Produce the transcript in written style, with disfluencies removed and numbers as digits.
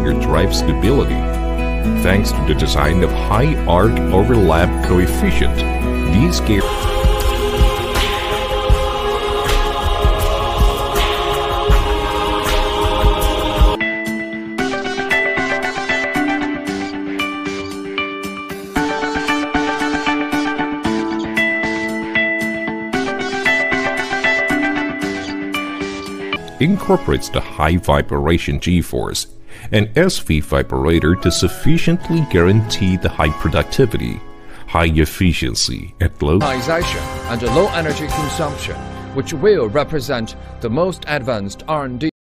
gear drive stability. Thanks to the design of high arc overlap coefficient, these gears incorporates the high vibration G-force and SV vibrator to sufficiently guarantee the high productivity, high efficiency at low and low energy consumption, which will represent the most advanced R&D